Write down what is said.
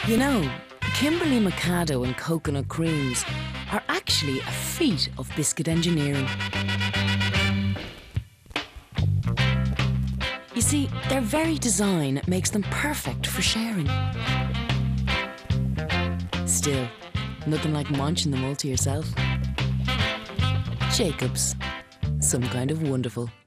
You know, Kimberley Mikado and coconut creams are actually a feat of biscuit engineering. You see, their very design makes them perfect for sharing. Still, nothing like munching them all to yourself. Jacobs, some kind of wonderful.